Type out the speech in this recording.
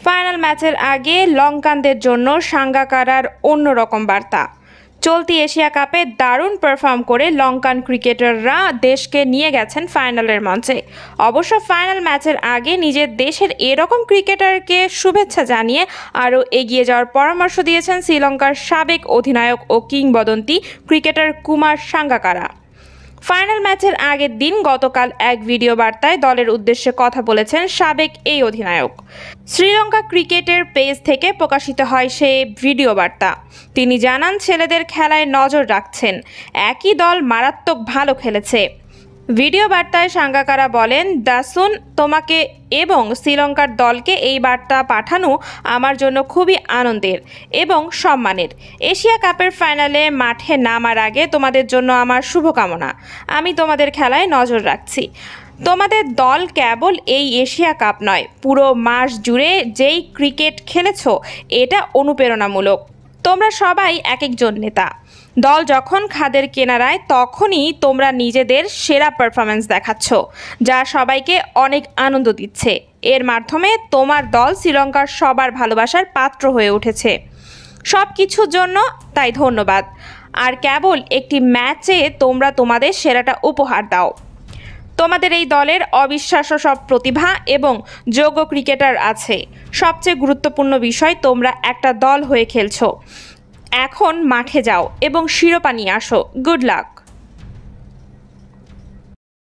Final ম্যাচের আগে লঙ্কানদের জন্য সাঙ্গাকারার অন্যরকম বার্তা। চলতি এশিয়া কাপে দারুণ পারফর্ম করে লঙ্কান ক্রিকেটাররা দেশকে নিয়ে গেছেন ফাইনালের মঞ্চে। অবশ্য ফাইনাল ম্যাচের আগে নিজের দেশের এরকম ক্রিকেটারকে শুভেচ্ছা জানিয়ে আরও এগিয়ে যাওয়ার পরামর্শ দিয়েছেন শ্রীলঙ্কার সাবেক অধিনায়ক ও কিংবদন্তি ক্রিকেটার কুমার সাঙ্গাকারা। ফাইনাল ম্যাচের আগের দিন গতকাল এক ভিডিও বার্তায় দলের উদ্দেশ্যে কথা বলেছেন সাবেক এই অধিনায়ক। শ্রীলঙ্কা ক্রিকেটের পেজ থেকে প্রকাশিত হয় সেই ভিডিও বার্তা। তিনি জানান, ছেলেদের খেলায় নজর রাখছেন, একই দল মারাত্মক ভালো খেলেছে। ভিডিও বার্তায় সাঙ্গাকারা বলেন, দাসুন, তোমাকে এবং শ্রীলঙ্কার দলকে এই বার্তা পাঠানো আমার জন্য খুবই আনন্দের এবং সম্মানের। এশিয়া কাপের ফাইনালে মাঠে নামার আগে তোমাদের জন্য আমার শুভকামনা। আমি তোমাদের খেলায় নজর রাখছি। তোমাদের দল কেবল এই এশিয়া কাপ নয়, পুরো মাস জুড়ে যেই ক্রিকেট খেলেছো এটা অনুপ্রেরণামূলক। তোমরা সবাই এক একজন নেতা। দল যখন খাদের কিনারায় তখনই তোমরা নিজেদের সেরা পারফরমেন্স দেখাচ্ছ, যা সবাইকে অনেক আনন্দ দিচ্ছে। এর মাধ্যমে তোমার দল শ্রীলঙ্কার সবার ভালোবাসার পাত্র হয়ে উঠেছে। সব কিছুর জন্য তাই ধন্যবাদ। আর কেবল একটি ম্যাচে তোমরা তোমাদের সেরাটা উপহার দাও। তোমাদের এই দলের অবিশ্বাস্য সব প্রতিভা এবং যোগ্য ক্রিকেটার আছে। সবচেয়ে গুরুত্বপূর্ণ বিষয়, তোমরা একটা দল হয়ে খেলছো। এখন মাঠে যাও এবং শিরোপা নিয়ে আসো। গুড লাক।